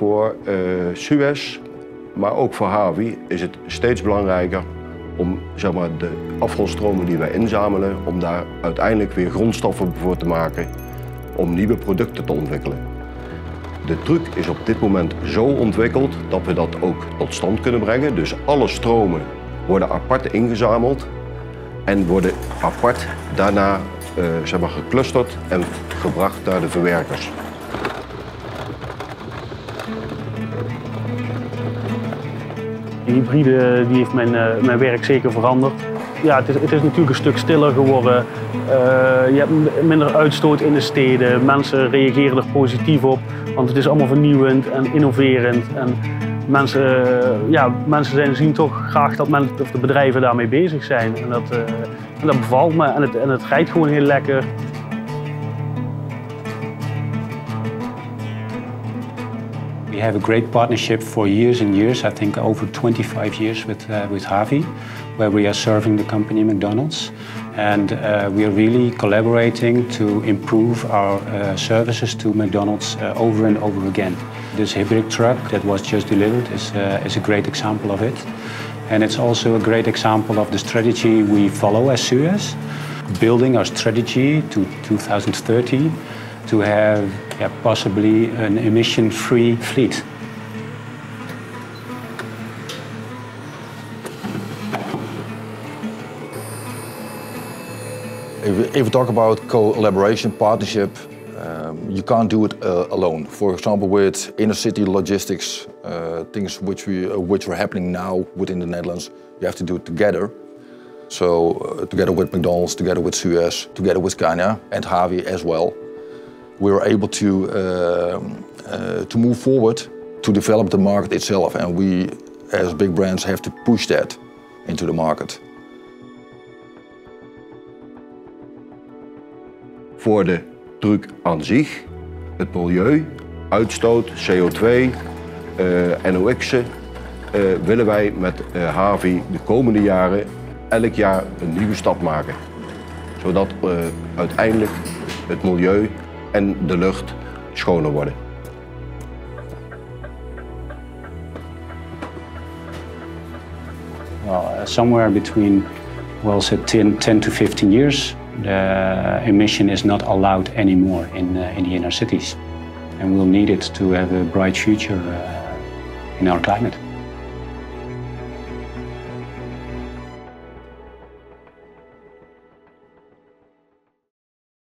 voor Suez, maar ook voor Havy is het steeds belangrijker om zeg maar, de afvalstromen die wij inzamelen, om daar uiteindelijk weer grondstoffen voor te maken om nieuwe producten te ontwikkelen. De truc is op dit moment zo ontwikkeld dat we dat ook tot stand kunnen brengen. Dus alle stromen worden apart ingezameld en worden apart daarna zeg maar, geclusterd en gebracht naar de verwerkers. De hybride die heeft mijn werk zeker veranderd. Ja, het is natuurlijk een stuk stiller geworden. Je hebt minder uitstoot in de steden. Mensen reageren er positief op, want het is allemaal vernieuwend en innoverend. En mensen zien toch graag dat de bedrijven daarmee bezig zijn. En dat bevalt me en het rijdt gewoon heel lekker. We have a great partnership for years and years, I think over 25 years with Havy, where we are serving the company McDonald's. And we are really collaborating to improve our services to McDonald's over and over again. This hybrid truck that was just delivered is a great example of it. And it's also a great example of the strategy we follow as Suez, building our strategy to 2030 to have possibly an emission-free fleet. If we talk about collaboration, partnership, you can't do it alone. For example, with inner city logistics, things which are happening now within the Netherlands, you have to do it together. So together with McDonald's, together with Suez, together with Scania and Havy as well, we were able to move forward to develop the market itself, and we as big brands have to push that into the market. Voor de truck aan zich, het milieu, uitstoot, CO2, NOx'en, willen wij met Havy de komende jaren elk jaar een nieuwe stap maken. Zodat uiteindelijk het milieu en de lucht schoner worden. Well, somewhere between, well, say 10 to 15 years, the emission is not allowed anymore in the inner cities. And we'll need it to have a bright future in our climate.